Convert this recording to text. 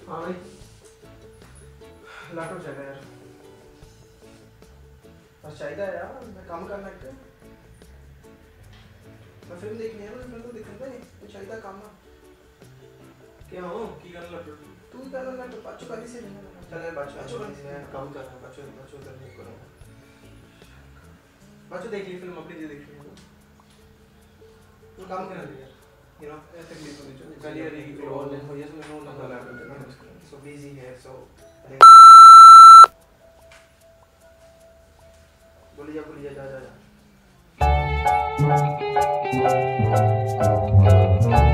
हाँ भाई लैपटॉप चाहिए यार, बस चाहिए यार, मैं काम करना है, मैं फिल्म देखनी है, मैं तो देखना नहीं, तो चाहिए काम ना क्या हो की करना लैपटॉप तू ही करना लैपटॉप बच्चों का से चल यार बच्चों का मैं काम कर रहा हूँ, बच्चों करने को करूँगा, बच्चों देख ली फिल्म अपनी देख ली तो काम करना यार, you know तकलीफ होगी जो कलियर ही और हो ये सब नो ना लैपटॉप so busy है so बोलिए जा